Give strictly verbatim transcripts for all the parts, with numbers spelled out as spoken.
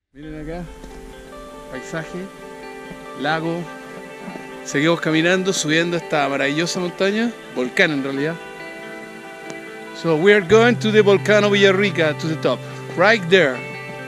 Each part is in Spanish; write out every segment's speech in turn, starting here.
Miren acá, paisaje, lago. Seguimos caminando, subiendo esta maravillosa montaña, volcán en realidad. So we are going to the Volcano Villarrica, to the top, right there.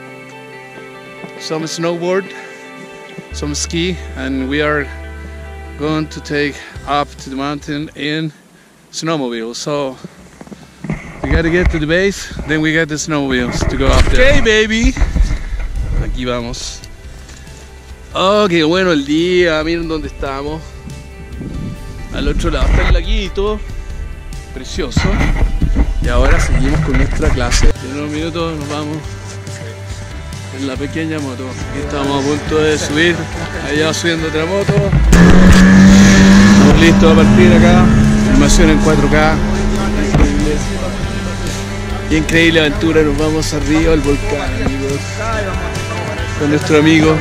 Some snowboard, some ski, and we are going to take up to the mountain in snowmobile. So we gotta get to the base, then we get the snowmobiles to go up there. Okay, baby. Aquí vamos. Oh, qué bueno el día. Miren dónde estamos. Al otro lado está el laguito. Precioso. Y ahora seguimos con nuestra clase. En unos minutos nos vamos en la pequeña moto. Aquí estamos a punto de subir. Allá va subiendo otra moto. Estamos listos a partir acá. Filmación en cuatro K. Increíble. Y increíble aventura. Nos vamos arriba al volcán, amigos. Con nuestro amigo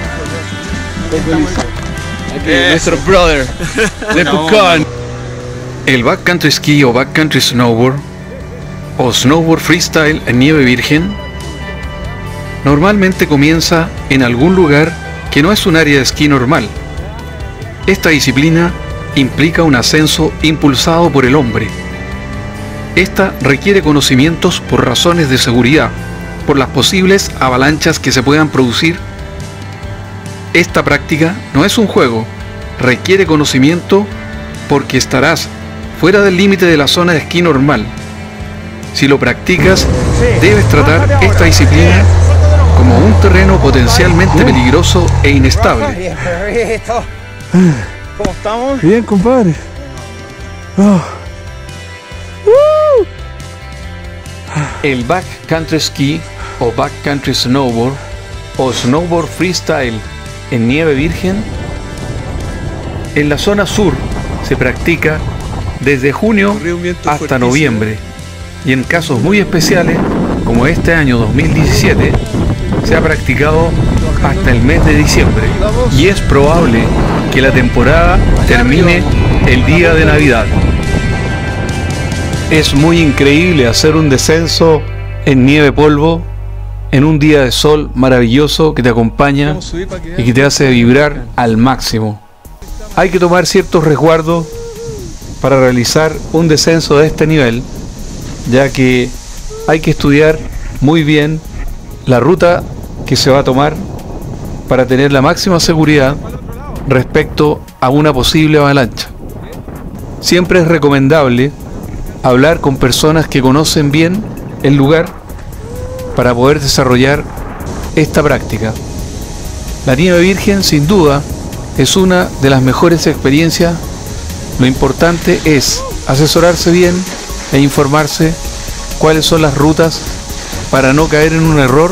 aquí, nuestro brother de Pucón. El backcountry ski o backcountry snowboard o snowboard freestyle en nieve virgen normalmente comienza en algún lugar que no es un área de esquí normal. Esta disciplina implica un ascenso impulsado por el hombre. Esta requiere conocimientos por razones de seguridad, por las posibles avalanchas que se puedan producir. Esta práctica no es un juego, requiere conocimiento porque estarás fuera del límite de la zona de esquí normal. Si lo practicas, debes tratar esta disciplina como un terreno potencialmente peligroso e inestable. ¿Cómo estamos? Bien, compadre. Oh. El backcountry ski o backcountry snowboard o snowboard freestyle en nieve virgen en la zona sur se practica desde junio hasta noviembre y en casos muy especiales como este año dos mil diecisiete se ha practicado hasta el mes de diciembre y es probable que la temporada termine el día de Navidad. Es muy increíble hacer un descenso en nieve polvo en un día de sol maravilloso que te acompaña y que te hace vibrar al máximo. Hay que tomar ciertos resguardos para realizar un descenso de este nivel, ya que hay que estudiar muy bien la ruta que se va a tomar para tener la máxima seguridad respecto a una posible avalancha. Siempre es recomendable hablar con personas que conocen bien el lugar para poder desarrollar esta práctica. La nieve virgen sin duda es una de las mejores experiencias. Lo importante es asesorarse bien e informarse cuáles son las rutas para no caer en un error.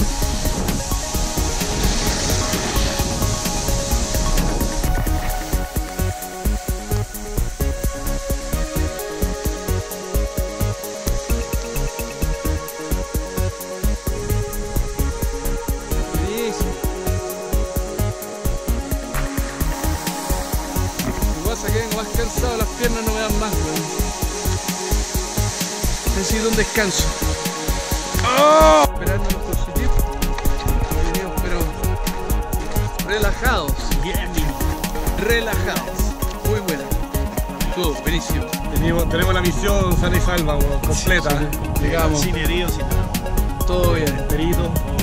Que vengo más cansado, las piernas no me dan más, weón. Necesito un descanso. ¡Oh! Esperando nuestro sitio. Venimos, pero relajados. Bien, relajados. Muy buena. Estuvo buenísimo. Tenemos, tenemos la misión sana y salva, weón, completa. Sí, sí. Llegamos. Sin heridos, sin nada. Todo bien. Perito.